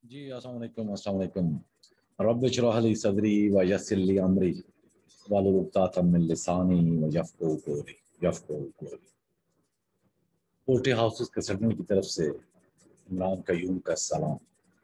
जी अस्सलाम वालेकुम। रब्बि इश्रह ली सदरी व यस्सिर ली अमरी वाहलुल उक़दतम मिन लिसानी यफ़क़हू क़ौली। पोल्ट्री हाउसेस कंसल्टेंट की तरफ से इमरान कयूम का सलाम।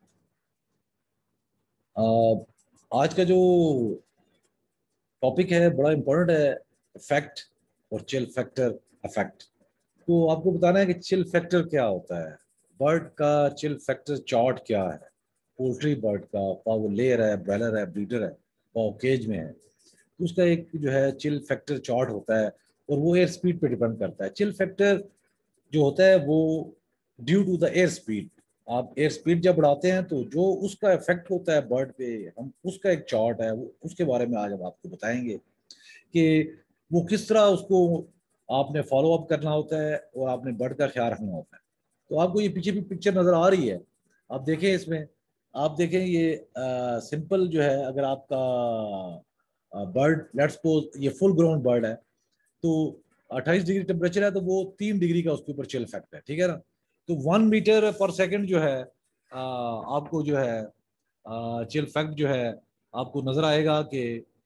आज का जो टॉपिक है बड़ा इम्पोर्टेंट है, इफेक्ट और चिल फैक्टर इफेक्ट। तो आपको बताना है कि चिल फैक्टर क्या होता है, बर्ड का चिल फैक्टर चार्ट क्या है, पोल्ट्री बर्ड का वो लेयर है, ब्रॉयलर है, ब्रीडर है, वो केज में है, तो उसका एक जो है चिल फैक्टर चार्ट होता है और वो एयर स्पीड पे डिपेंड करता है। चिल फैक्टर जो होता है वो due to the air speed, आप एयर स्पीड जब बढ़ाते हैं तो जो उसका इफेक्ट होता है बर्ड पे, हम उसका एक चार्ट है वो उसके बारे में आज हम आपको बताएंगे कि वो किस तरह उसको आपने फॉलो अप करना होता है और आपने बर्ड का ख्याल रखना होता है। तो आपको ये पीछे भी पिक्चर नजर आ रही है, आप देखें इसमें, आप देखें ये सिंपल जो है, अगर आपका बर्ड लेट्स सपोज ये फुल ग्रोन बर्ड है तो 28 डिग्री टेम्परेचर है, तो वो 3 डिग्री का उसके ऊपर चिल फैक्ट है, ठीक है ना। तो 1 मीटर पर सेकेंड जो है आपको जो है चिल फैक्ट जो है आपको नजर आएगा कि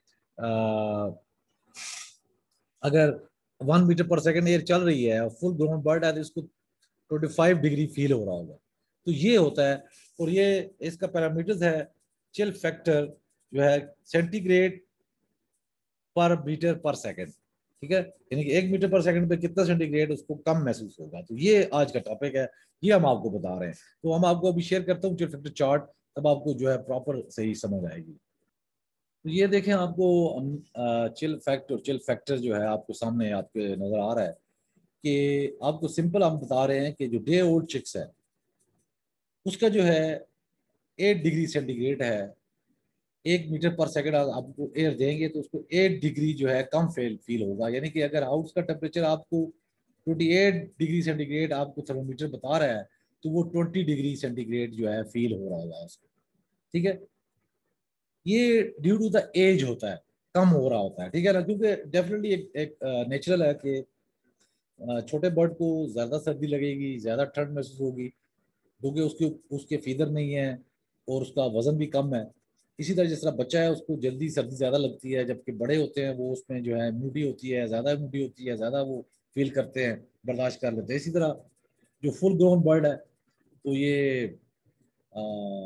अगर 1 मीटर पर सेकेंड एयर चल रही है, फुल ग्रोन बर्ड है, तो इसको 25 डिग्री फील हो रहा होगा। तो ये होता है, और ये इसका पैरामीटर्स है चिल फैक्टर जो है centigrade per metre per second, ठीक है, यानी कि 1 मीटर पर सेकेंड पे कितना सेंटीग्रेड उसको कम महसूस होगा। तो ये आज का टॉपिक है, ये हम आपको बता रहे हैं। तो हम आपको अभी शेयर करता हूँ चिल फैक्टर चार्ट, तब आपको जो है प्रॉपर सही समझ आएगी। तो ये देखें, आपको चिल फैक्ट और चिल फैक्टर जो है आपको सामने आपके नजर आ रहा है कि आपको सिंपल हम बता रहे हैं कि जो डे ओल्ड चिक्स है उसका जो है 8 डिग्री सेंटीग्रेड है। 1 मीटर पर सेकेंड आपको एयर देंगे तो उसको 8 डिग्री जो है कम फील होगा, यानी कि अगर हाउस का टेम्परेचर आपको 28 डिग्री सेंटीग्रेड आपको थर्मोमीटर बता रहा है तो वो 20 डिग्री सेंटीग्रेड जो है फील हो रहा होगा उसको, ठीक है। ये ड्यू टू द एज होता है, कम हो रहा होता है, ठीक है ना, क्योंकि डेफिनेटली एक नेचुरल है कि छोटे बर्ड को ज्यादा सर्दी लगेगी, ज्यादा ठंड महसूस होगी, क्योंकि उसके उसके फीदर नहीं है और उसका वजन भी कम है। इसी तरह जिस तरह बच्चा है उसको जल्दी सर्दी ज्यादा लगती है, जबकि बड़े होते हैं वो उसमें जो है इम्यूनिटी होती है, ज्यादा इम्यूनिटी होती है, ज्यादा वो फील करते हैं, बर्दाश्त कर लेते हैं। इसी तरह जो फुल ग्रोन बर्ड है तो ये आ,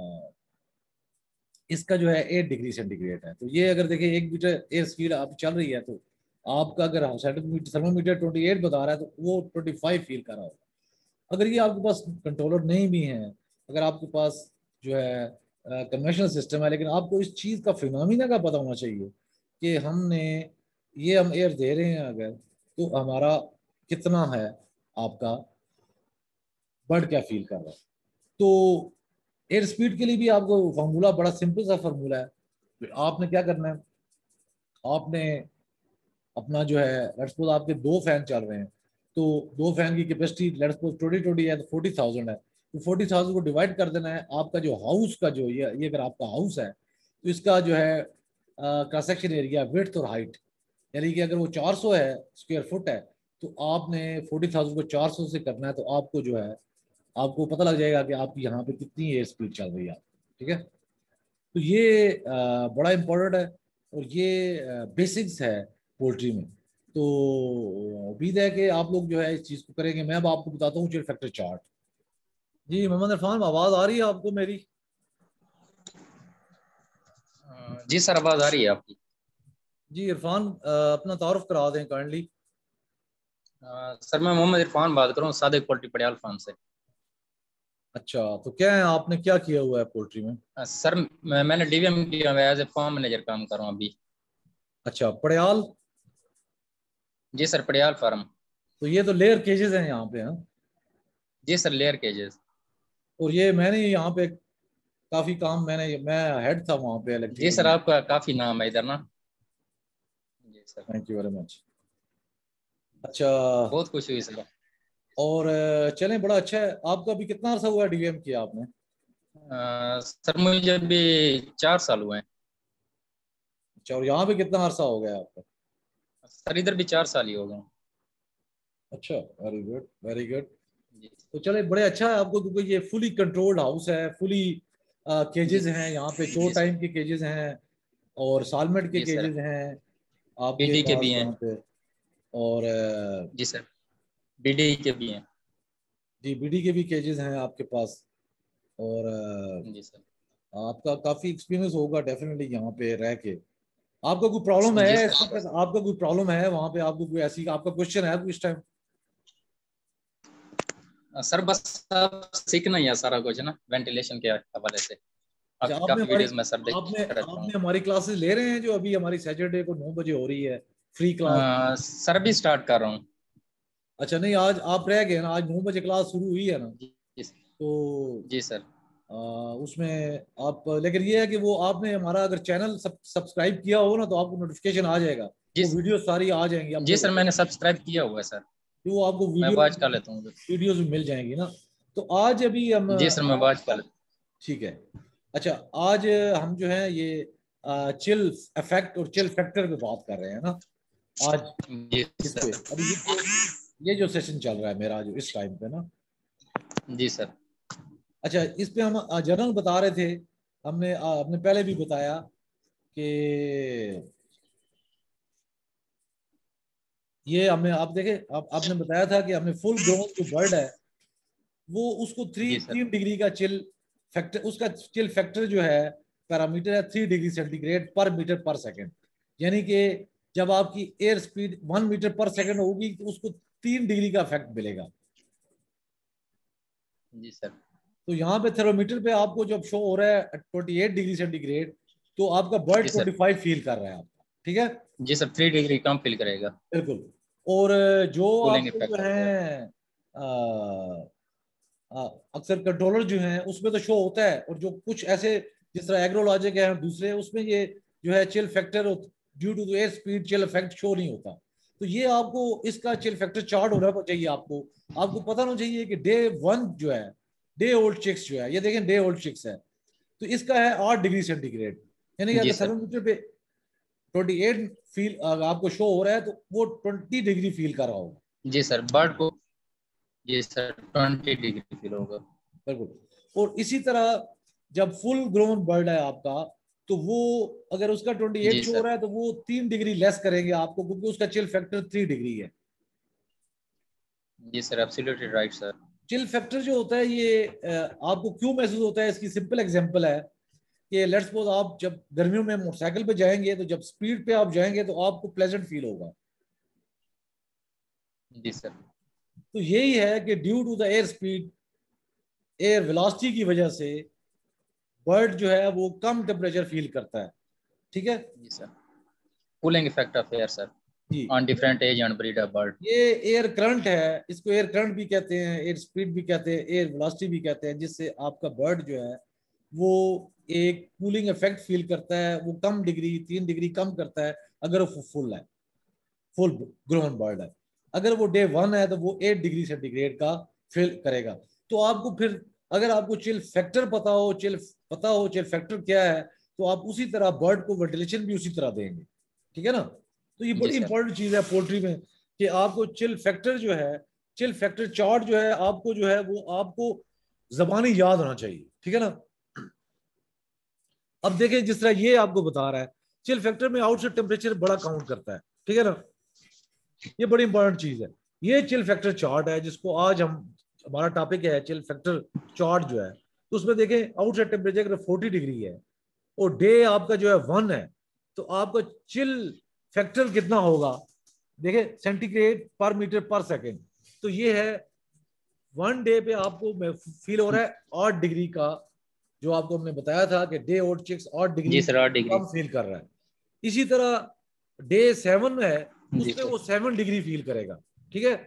इसका जो है 8 डिग्री सेंटीग्रेड है। तो ये अगर देखिए 1 मीटर एयर स्पीड आप चल रही है तो आपका अगर थर्मोमीटर 28 बता रहा है तो वो 25 फील कर रहा होगा। अगर ये आपके पास कंट्रोलर नहीं भी है, अगर आपके पास जो है कन्वेंशनल सिस्टम है, लेकिन आपको इस चीज का फिनोमिना का पता होना चाहिए कि हमने ये हम एयर दे रहे हैं अगर, तो हमारा कितना है, आपका बर्ड क्या फील कर रहा है। तो एयर स्पीड के लिए भी आपको फार्मूला बड़ा सिंपल सा फार्मूला है। तो आपने क्या करना है, आपने अपना जो है लेट्स सपोज आपके 2 फैन चल रहे हैं, तो 2 फैन की कैपेसिटी लेट्स सपोज 2020 है तो 40,000 है, तो 40,000 को डिवाइड कर देना है आपका जो हाउस का जो ये अगर आपका हाउस है तो इसका जो है क्रॉस सेक्शन एरिया, विड्थ और हाइट, यानी कि अगर वो 400 है स्क्वायर फुट है तो आपने 40,000 को 400 से करना है, तो आपको जो है आपको पता लग जाएगा कि आपकी यहाँ पे कितनी एयर स्पीड चल रही है, ठीक है। तो ये बड़ा इंपॉर्टेंट है और ये बेसिक्स है पोल्ट्री में। तो उम्मीद है कि आप लोग जो है इस चीज को करेंगे। मैं अब आपको बताता हूँ चिल फैक्टर चार्ट। जी मोहम्मद इरफान, आवाज आ रही है आपको मेरी? जी सर, आवाज आ रही है आपकी। जी इरफान, अपना तारुफ करा दें काइंडली। सर, मैं मोहम्मद इरफान बात कर रहा हूँ, सादिक पोल्ट्री पड़ियाल फार्म से। अच्छा, तो क्या है, आपने क्या किया हुआ है पोल्ट्री में? सर, मैंने डीवीएम किया हुआ है, एज ए फार्म मैनेजर काम कर रहा हूँ अभी। अच्छा, पड़याल। जी सर, पड़ियाल फार्म। तो ये तो लेयर केजेस हैं यहाँ पे, हाँ? जी सर, लेयर केजेस। और ये मैंने यहाँ पे काफी काम, मैं हेड था वहाँ पे जी इलेक्ट्रिकल सर, में। आपका काफी नाम है इधर ना। जी sir, thank you very much. अच्छा, बहुत खुशी हुई सर। और चलें, बड़ा अच्छा है। आपका अभी कितना अर्सा हुआ डीवीएम किया आपने? सर, मुझे अभी 4 साल हुए हैं। अच्छा, और यहाँ पे कितना अरसा हो गया आपका? सर, इधर भी 4 साल ही हो गए। अच्छा, वेरी गुड वेरी गुड। जी। तो चले, बड़े अच्छा है आपको, क्योंकि ये फुली कंट्रोल्ड हाउस है, फुली केजेस जी हैं यहाँ पे, चो जी सर। टाइम के केजेस हैं और सालमेट के जी सर। केजेस हैं आपके बीडी के भी पास हैं। यहाँ पे। और जी सर, बीडी के भी हैं। जी बीडी के भी केजेस हैं आपके पास। और जी सर। आपका काफी एक्सपीरियंस होगा डेफिनेटली यहाँ पे रह के। आपका कोई प्रॉब्लम जी है इस सर। वक्त, आपका कोई प्रॉब्लम है वहाँ पे, आपको कोई ऐसी आपका क्वेश्चन है कोई इस टाइम? सर बस अब सीखना ही है सारा कुछ ना वेंटिलेशन के हवाले से। अच्छा, आपकी आपने काफी हमारी वीडियोस में सर देख आपने रहता हूँ। आपने हमारी क्लासेस ले रहे हैं जो अभी हमारी सैटरडे को 9 बजे हो रही है, फ्री क्लास? सर भी स्टार्ट कर रहा हूँ। अच्छा नहीं, आज आप रह गए ना, आज 9 बजे क्लास शुरू हुई है ना, जी तो जी सर। उसमें आप, लेकिन ये है कि वो आपने हमारा अगर चैनल सब्सक्राइब किया हो ना तो आपको नोटिफिकेशन आ जाएगा, जी वो वीडियो सारी आ जाएंगी जी अपलोड सर, होकर, मैंने सब्सक्राइब किया हुआ है सर। तो वो आपको मैं वीडियो वॉच कर लेता हूँ। वीडियोस में मिल जाएंगी ना। तो आज अभी हम जी सर, मैं वॉच कर लेता ठीक है। अच्छा, आज हम जो है ये चिल इफेक्ट और चिल फैक्टर पे बात कर रहे हैं ना आज। हूँ। जी इस पे सर। अभी ये जो सेशन चल रहा है मेरा जो इस टाइम पे ना। जी सर। अच्छा, इस पे हम जनरल बता रहे थे, हमने आपने पहले भी बताया कि ये हमने, आप देखे, आपने बताया था कि हमने फुल ग्रोन जो बर्ड है वो उसको थ्री जी सर। 3 डिग्री का चिल फैक्टर, उसका चिल फैक्टर जो है पैरामीटर है 3 degree centigrade per metre per second. यानी कि जब आपकी air speed 1 metre per second होगी तो उसको 3 डिग्री का इफेक्ट मिलेगा। जी सर। तो यहाँ पे थर्मोमीटर पे आपको जब शो हो रहा है 28 डिग्री सेंटीग्रेड, तो आपका बर्ड जी सर। 25 फील कर रहा है आपका, ठीक है? जी सर, 3 डिग्री कम फील करेगा। बिल्कुल। और जो कूलिंग आपके इफेक्ट जो होता है। है अक्सर कंट्रोलर जो हैं उसमें तो शो होता है, और जो कुछ ऐसे जिस तरह एग्रोलॉजिक है दूसरे, उसमें ये जो है chill factor due to air speed chill effect show नहीं होता। तो ये आपको इसका चिल फैक्टर चार्ट होना चाहिए आपको। आपको पता होना चाहिए कि डे 1 जो है, डे ओल्ड चिक्स जो है, ये देखें डे ओल्ड चिक्स है, तो इसका है 8 डिग्री सेंटीग्रेड। यानी कि जी अगर सर। थर्मोमीटर पे 28 फील आपको शो हो रहा है तो वो 20 डिग्री फील कर रहा होगा। जी सर, बर्ड को। जी सर, 20 डिग्री फील होगा। बिल्कुल। और इसी तरह जब फुल ग्रोन बर्ड है आपका, तो वो अगर उसका 28 जी शो हो सर। रहा है तो वो 3 डिग्री लेस करेंगे आपको, क्योंकि उसका चिल फैक्टर 3 डिग्री है। जी sir, absolutely right sir. Chill factor जो होता है ये आपको क्यों महसूस होता है, इसकी सिंपल एग्जांपल है कि लेट्स सपोज आप जब गर्मियों में मोटरसाइकिल पे जाएंगे तो जब स्पीड पे आप जाएंगे तो आपको प्लेजेंट फील होगा। जी सर। तो यही है कि due to the air speed, air velocity की वजह से बर्ड जो है वो कम टेम्परेचर फील करता है, ठीक है? जी sir, cooling effect of air sir जी। On different age and breed of bird. ये एयर करंट है, इसको एयर करंट भी कहते हैं, एयर स्पीड भी कहते हैं, एयर वेलोसिटी भी कहते हैं, जिससे आपका बर्ड जो है वो एक कूलिंग इफेक्ट फील करता है, वो कम डिग्री 3 डिग्री कम करता है अगर वो फुल है, फुल ग्रोन बर्ड है। अगर वो डे 1 है तो वो 8 डिग्री सेंटीग्रेड का फील करेगा। तो आपको फिर अगर आपको चिल फैक्टर पता हो चिल फैक्टर क्या है, तो आप उसी तरह बर्ड को वेंटिलेशन भी उसी तरह देंगे, ठीक है ना? तो ये जी बड़ी सर। इंपॉर्टेंट चीज है पोल्ट्री में कि आपको चिल फैक्टर जो है, चिल फैक्टर चार्ट जो है आपको जो है वो आपको जबानी याद होना चाहिए, ठीक है ना? अब देखें जिस तरह ये आपको बता रहा है, चिल फैक्टर में आउटसाइड टेम्परेचर बड़ा काउंट करता है, ठीक है ना? ये बड़ी इंपॉर्टेंट चीज है। ये चिल फैक्टर चार्ट है जिसको आज हम, हमारा टॉपिक है चिल फैक्टर चार्ट जो है। तो उसमें देखें आउटसाइड टेम्परेचर अगर 40 डिग्री है और डे आपका जो है 1 है, तो आपका चिल फैक्टर कितना होगा? देखिए centigrade per metre per second. तो ये है 1 डे पे आपको फील हो रहा है 8 डिग्री का, जो आपको हमने बताया था कि डे ओल्ड चिक्स 8 डिग्री जी सर, 8 डिग्री। कम फील कर रहा है। इसी तरह डे 7 है, जी उसमें सर। वो 7 डिग्री फील करेगा, ठीक है?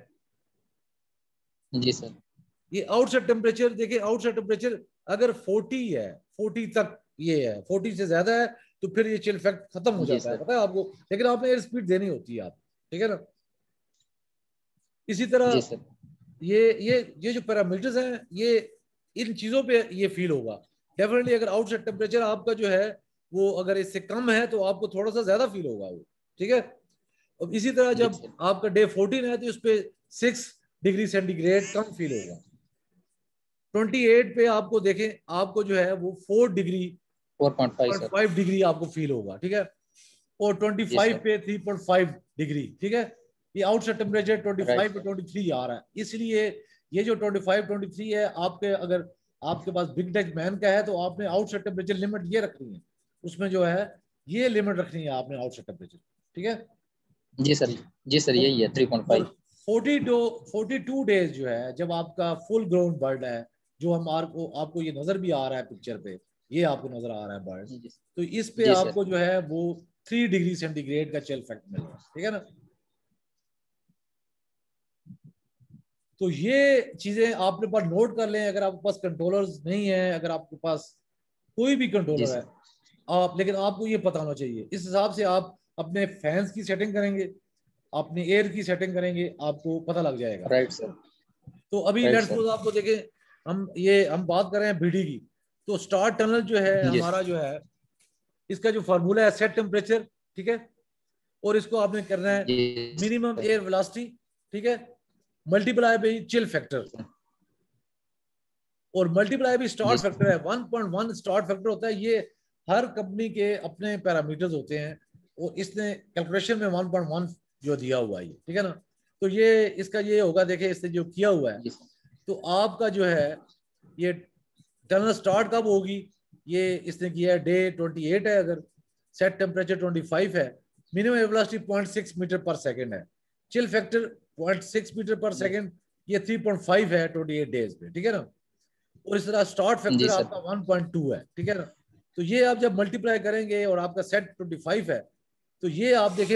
जी सर। ये आउटसाइड टेम्परेचर देखिए, आउटसाइड टेम्परेचर अगर 40 है, 40 तक ये है, 40 से ज्यादा है तो फिर ये चिल फैक्ट खत्म हो जी जाता है, सर। पता है आपको? लेकिन आपने एयर स्पीड देनी होती है आप, ठीक है ना? इसी जी तरह सर। ये जो पैरामीटर्स हैं ये इन चीजों पे ये फील होगा डेफिनेटली। अगर आउटसाइड टेम्परेचर आपका जो है वो अगर इससे कम है तो आपको थोड़ा सा ज्यादा फील होगा वो, ठीक है? अब इसी तरह जी जब सर। आपका डे 14 है तो उस पर 6 डिग्री सेंटीग्रेड कम फील होगा। 28 पे आपको देखें, आपको जो है वो 4 डिग्री 4.5 सर। 5 डिग्री आपको फील होगा, ठीक है। और 25 पे 3.5 डिग्री, ठीक है। ये आउटसाइड टेम्परेचर 25 पे 23 आ रहा है, इसलिए ये जो 25 23 है आपके, अगर आपके पास बिग टच मैन का है तो आपने आउटसाइड टेम्परेचर लिमिट ये रखनी है, उसमें जो है ये लिमिट रखनी है आपने आउटसाइड टेम्परेचर, ठीक है। जी सर, जी सर, यही है 3.5। 42 डेज जो है जब आपका फुल ग्रोन बर्ड है, जो हम आपको ये नजर भी आ रहा है पिक्चर पे, ये आपको नजर आ रहा है बर्ड, तो इस पे जी आपको सर। जो है वो 3 डिग्री सेंटीग्रेड का चिल फैक्टर मिल रहा है, ठीक है ना। तो ये चीजें आपने पास नोट कर लें। अगर आपके पास कंट्रोलर्स नहीं है, अगर आपके पास कोई भी जी कंट्रोलर है सर। आप, लेकिन आपको ये पता होना चाहिए, इस हिसाब से आप अपने फैंस की सेटिंग करेंगे, अपने एयर की सेटिंग करेंगे, आपको पता लग जाएगा। Right sir. तो अभी राइट लेट्स सर। सपोज आपको देखें, हम बात कर रहे हैं बीडी की, तो स्टार टनल जो है जी हमारा जो है, इसका जो फार्मूला है सेट टेम्परेचर, ठीक है, और इसको आपने करना है जी मिनिमम सर। एयर वेलोसिटी, ठीक है, मल्टीप्लाई बाई चिल फैक्टर, और मल्टीप्लाई भी जी स्टार्ट फैक्टर है 1.1 स्टार्ट फैक्टर होता है। ये हर कंपनी के अपने पैरामीटर्स होते हैं, और इसने कैलकुलेशन में 1.1 जो दिया हुआ है, ठीक है ना। तो ये इसका ये होगा, देखे इसने जो किया हुआ है, जी सर। तो आपका जो है ये टनल स्टार्ट कब होगी, ये इसने किया है डे 28 है, अगर सेट टेम्परेचर 25 है, minimum velocity 0.6 metre per second है, chill factor 0.6 metre per second, ये 3.5 है 28 डेज पे, ठीक है ना। और इस तरह स्टार्ट जी फैक्टर सर। आपका 1.2 है, ठीक है ना। तो ये आप जब मल्टीप्लाई करेंगे और आपका सेट 25 है, तो ये आप देखिए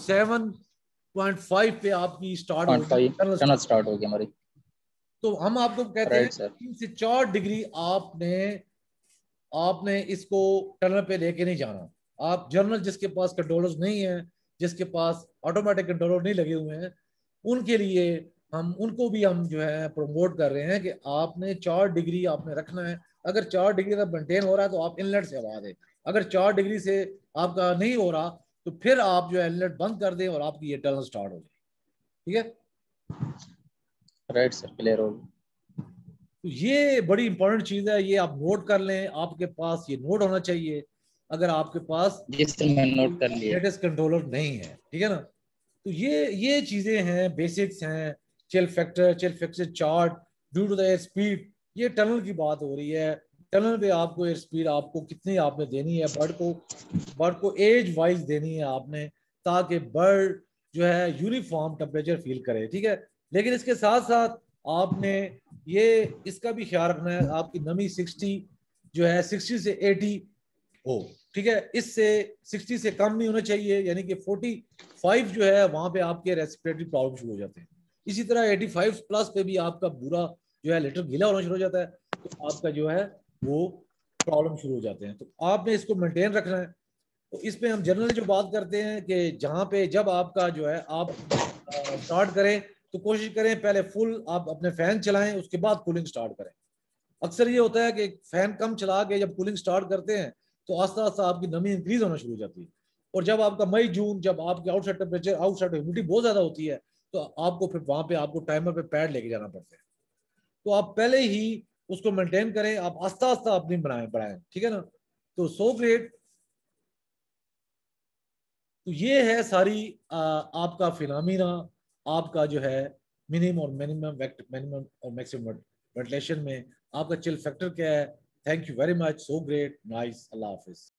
27.5 पे आपकी स्टार्ट होगी 0.5 टनल टनल स्टार्ट। स्टार्ट हो गया हमारी। तो हम आपको कहते हैं राइट सर। 3 से 4 डिग्री आपने आपने इसको टनल पे लेके नहीं जाना। आप जर्नल जिसके पास कंट्रोलर्स नहीं है, जिसके पास ऑटोमेटिक कंट्रोलर नहीं लगे हुए हैं, उनके लिए हम उनको भी हम जो है प्रमोट कर रहे हैं कि आपने 4 डिग्री आपने रखना है। अगर 4 डिग्री का मेंटेन हो रहा है तो आप इनलेट से हवा दें, अगर 4 डिग्री से आपका नहीं हो रहा तो फिर आप जो है इनलेट बंद कर दें और आपकी ये टनल स्टार्ट हो जाए, ठीक है। राइट सर, क्लियर हो गया। तो ये बड़ी इंपॉर्टेंट चीज है, ये आप नोट कर लें, आपके पास ये नोट होना चाहिए अगर आपके पास जी सर, मैंने नोट कर लिए। लेटेस्ट कंट्रोलर नहीं है, ठीक है ना। तो ये चीजें हैं, बेसिक्स हैं, chill factor chart, due to the air speed, ये टनल की बात हो रही है। टनल पे आपको एयर स्पीड आपको कितनी आपने देनी है, बर्ड को एज वाइज देनी है आपने, ताकि बर्ड जो है यूनिफॉर्म टेम्परेचर फील करे, ठीक है। लेकिन इसके साथ साथ आपने ये इसका भी ख्याल रखना है, आपकी नमी 60 जो है 60 से 80 हो, ठीक है। इससे 60 से कम नहीं होना चाहिए, यानी कि 45 जो है वहां पे आपके रेस्पिरेटरी प्रॉब्लम शुरू हो जाते हैं। इसी तरह 85 प्लस पे भी आपका पूरा जो है लेटर गीला होना शुरू हो जाता है, तो आपका जो है वो प्रॉब्लम शुरू हो जाते हैं। तो आपने इसको मेंटेन रखना है। तो इस पे हम जनरली जो बात करते हैं कि जहाँ पे जब आपका जो है आप स्टार्ट करें तो कोशिश करें पहले फुल आप अपने फैन चलाएं, उसके बाद कूलिंग स्टार्ट करें। अक्सर ये होता है कि फैन कम चला के जब कूलिंग स्टार्ट करते हैं तो आस्ता आस्ता आपकी नमी इंक्रीज होना शुरू हो जाती है, और जब आपका मई जून जब आपकी आउटसाइड टेम्परेचर आउटसाइड ह्यूमिडिटी बहुत ज्यादा होती है, तो आपको फिर वहां पे आपको टाइमर पे पैड लेके जाना पड़ता है। तो आप पहले ही उसको मेंटेन करें, आप आस्ता आस्ता अपनी बढ़ाएं, ठीक है ना। तो सो ग्रेट। तो ये है सारी आपका फिनोमिना, आपका जो है मिनिमम और मिनिमम और मैक्सिमम वेंटिलेशन में आपका चिल फैक्टर क्या है। Thank you very much, so great, nice, अल्लाह हाफिज।